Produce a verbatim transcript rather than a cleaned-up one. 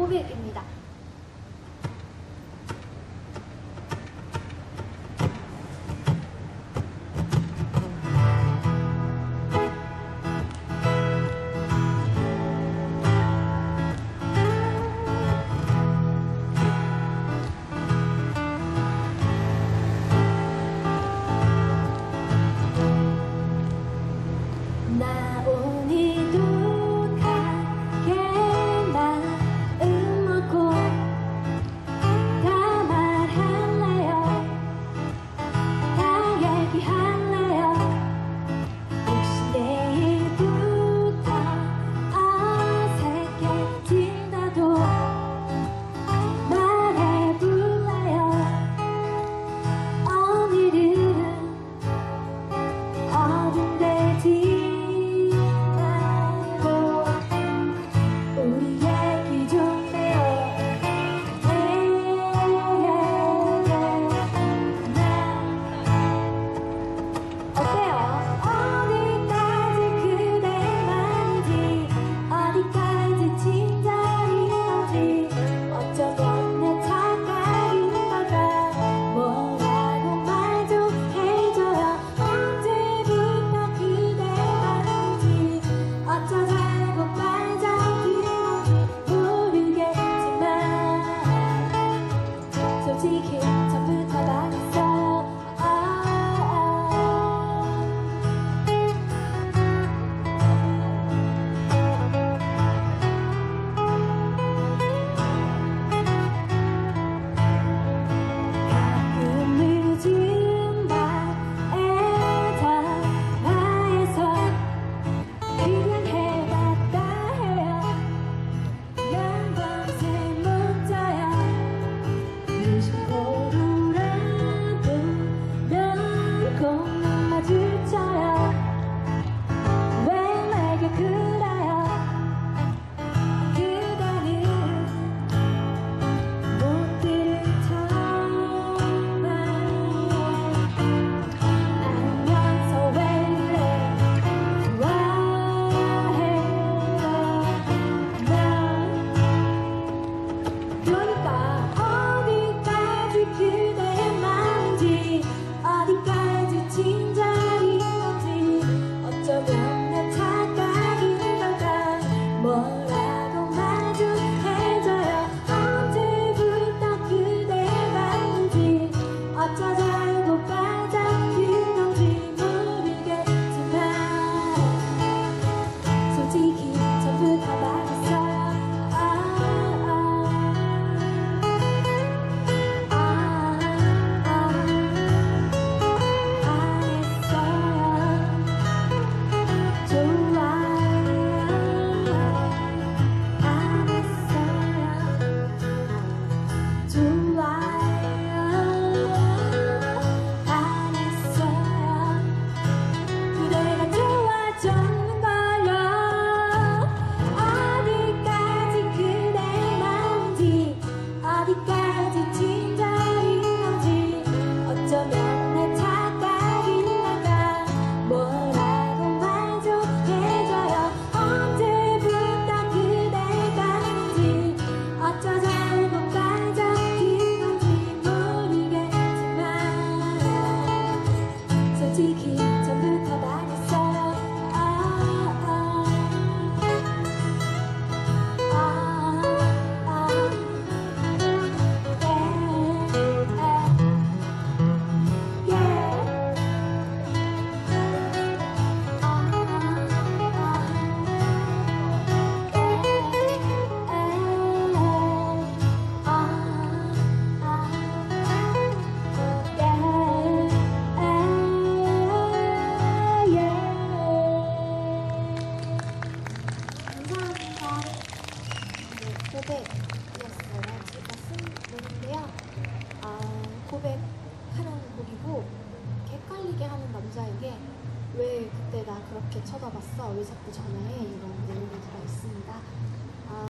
고백입니다. 나 오늘도 가게 마음 먹고 다 말할래요. 다 얘기할래요. 혹시 내일부터 어색해진다도 말해볼래요. 오늘은 어딘데지 솔직히 처음부터 말했어. 가끔 늦은 밤에 전화해서 그냥 해봤다 해요. 난 밤새 못 자요. 무심코로라도 몇 번 마주쳐요. 왜 내게 그래요? 그대는 못 들은 척만 알면서 왜 그래 좋아해요. 난 그러니까 어디까지 그대의 마음인지 어디까지 진짜인 건지 어쩌면 내 착각인 걸까. 뭐라고 말 좀 해줘요. 언제부터 그대의 마음인지 어쩌자고 빠져든 건지 모르겠지만 솔직히 전부터 말했어요. 어디까지 진짜인 건지 어쩌면 내 착각인 걸까. 뭐라고 말 좀 해줘요. 언제부터 그대가 있는지 어쩌자고 빠져든 건지 모르겠지만 솔직히 전부터 말했어요. 고백이었어요. 제가 쓴 노래인데요. 아, 고백하는 곡이고 객갈리게 하는 남자에게 왜 그때 나 그렇게 쳐다봤어? 왜 자꾸 전화해? 이런 내용이 들어있습니다.